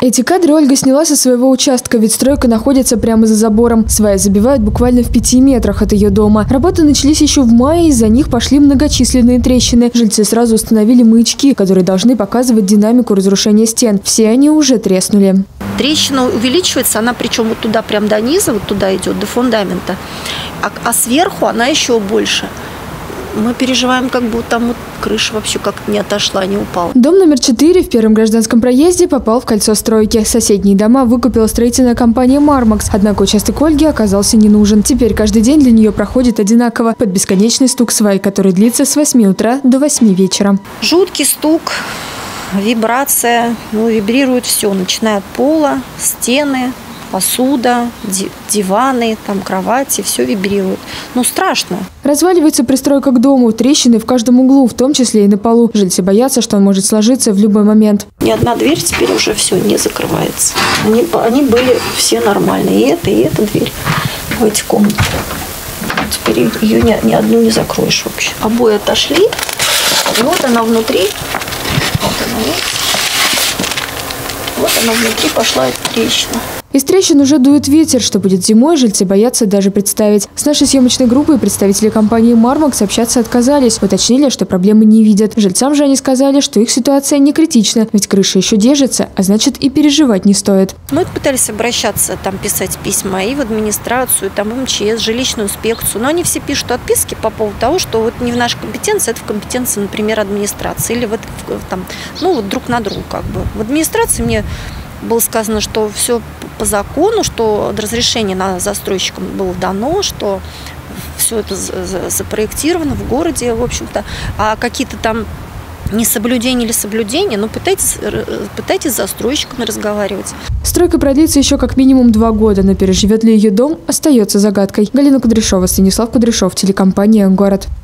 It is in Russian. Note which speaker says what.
Speaker 1: Эти кадры Ольга сняла со своего участка, ведь стройка находится прямо за забором. Сваи забивают буквально в 5 метрах от ее дома. Работы начались еще в мае, из-за них пошли многочисленные трещины. Жильцы сразу установили маячки, которые должны показывать динамику разрушения стен. Все они уже треснули.
Speaker 2: Трещина увеличивается, она причем вот туда прям до низа, вот туда идет, до фундамента. А сверху она еще больше. Мы переживаем, как бы там вот крыша вообще как-то не отошла, не упала.
Speaker 1: Дом номер 4 в Первом Гражданском проезде попал в кольцо стройки. Соседние дома выкупила строительная компания «Мармакс». Однако участок Ольги оказался не нужен. Теперь каждый день для нее проходит одинаково, под бесконечный стук свай, который длится с 8 утра до 8 вечера.
Speaker 2: Жуткий стук, вибрация, вибрирует все, начиная от пола, стены, посуда, диваны, там кровати, все вибрирует. Страшно.
Speaker 1: Разваливается пристройка к дому, трещины в каждом углу, в том числе и на полу. Жильцы боятся, что он может сложиться в любой момент.
Speaker 2: Ни одна дверь теперь уже все не закрывается. Они были все нормальные. И эта дверь в эти комнаты. Теперь ее ни одну не закроешь вообще. Обои отошли. И вот она внутри. Вот она внутри пошла эта трещина.
Speaker 1: Из трещин уже дует ветер. Что будет зимой, жильцы боятся даже представить. С нашей съемочной группой представители компании «Мармакс» общаться отказались. Уточнили, что проблемы не видят. Жильцам же они сказали, что их ситуация не критична, ведь крыша еще держится, а значит и переживать не стоит.
Speaker 2: Мы пытались обращаться, писать письма и в администрацию, в МЧС, жилищную инспекцию. Но они все пишут отписки по поводу того, что вот не в нашей компетенции, это в компетенции, например, администрации. Или друг на друга как бы. В администрации мне было сказано, что все по закону, что разрешение на застройщикам было дано, что все это запроектировано в городе, в общем-то. А какие-то там несоблюдения или соблюдения, пытайтесь с застройщиками разговаривать.
Speaker 1: Стройка продлится еще как минимум 2 года, но переживет ли ее дом, остается загадкой. Галина Кудряшова, Станислав Кудряшов, телекомпания «Город».